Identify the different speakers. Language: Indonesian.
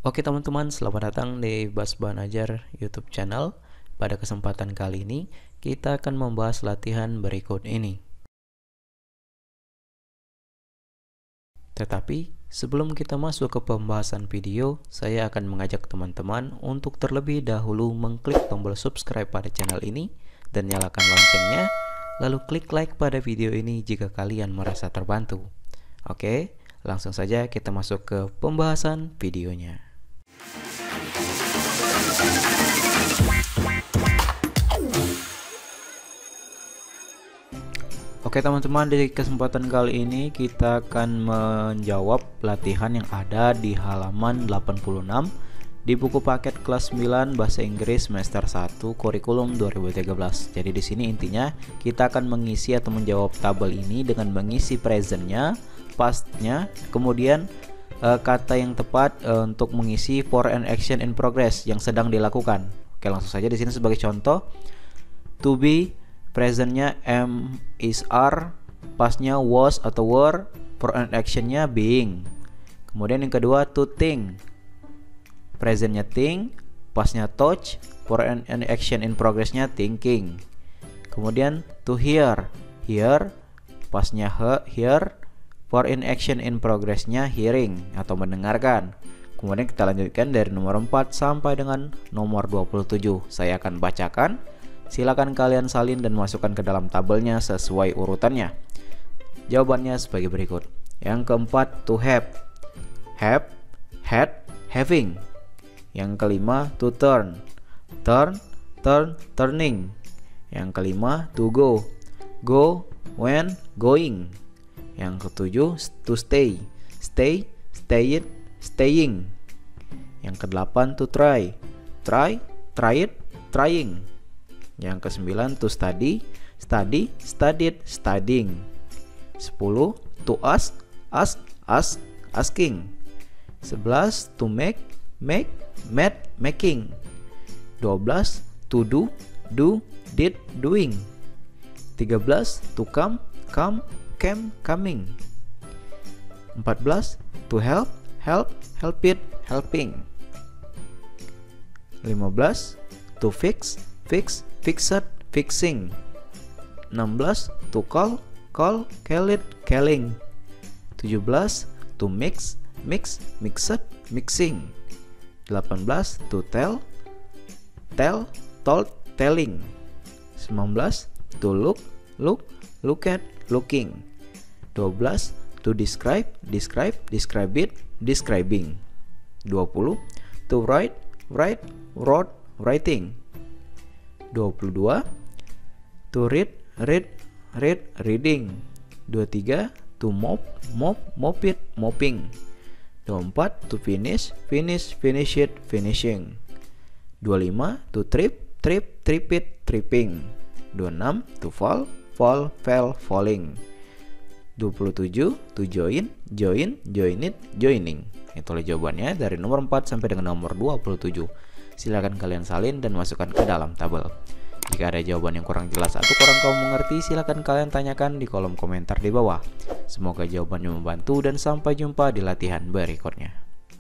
Speaker 1: Oke teman-teman, selamat datang di Bas Bahan Ajar YouTube channel. Pada kesempatan kali ini, kita akan membahas latihan berikut ini. Tetapi, sebelum kita masuk ke pembahasan video, saya akan mengajak teman-teman untuk terlebih dahulu mengklik tombol subscribe pada channel ini dan nyalakan loncengnya, lalu klik like pada video ini jika kalian merasa terbantu. Oke, langsung saja kita masuk ke pembahasan videonya. Oke teman-teman, di kesempatan kali ini kita akan menjawab latihan yang ada di halaman 86 di buku paket kelas 9 Bahasa Inggris semester 1 kurikulum 2013. Jadi di sini intinya kita akan mengisi atau menjawab tabel ini dengan mengisi presentnya, pastnya, kemudian kata yang tepat untuk mengisi for an action in progress yang sedang dilakukan. Oke, langsung saja di sini sebagai contoh, to be presentnya am is are, pastnya was atau were, for an actionnya being. Kemudian yang kedua, to think, presentnya think, pastnya touch, for an action in progressnya thinking. Kemudian to hear, pastnya hear, for in action in progressnya hearing atau mendengarkan. Kemudian kita lanjutkan dari nomor 4 sampai dengan nomor 27. Saya akan bacakan. Silakan kalian salin dan masukkan ke dalam tabelnya sesuai urutannya. Jawabannya sebagai berikut. Yang keempat, to have, had, having. Yang kelima, to turn, turning. Yang kelima, to go, when, going. Yang ketujuh, to stay, staying. Yang kedelapan, to try, trying. Yang kesembilan, to study, studied, studying. 10, to ask, asking. 11, to make, making. 12, to do, did, doing. 13, to come, coming. 14, to help, helping. 15, to fixed, fixing. 16, to call, calling. 17, to mixed, mixing. 18, to tell, told, telling. 19, to look at, looking. 12, to describe, describing. 20, to write, writing. 22, to reading. 23, to mopping. 24, to finish, finishing. 25, to tripping. 26, to fall, falling. 27, to join, joining. Itulah jawabannya dari nomor 4 sampai dengan nomor 27. Silakan kalian salin dan masukkan ke dalam tabel. Jika ada jawaban yang kurang jelas atau kurang kamu mengerti, silakan kalian tanyakan di kolom komentar di bawah. Semoga jawabannya membantu dan sampai jumpa di latihan berikutnya.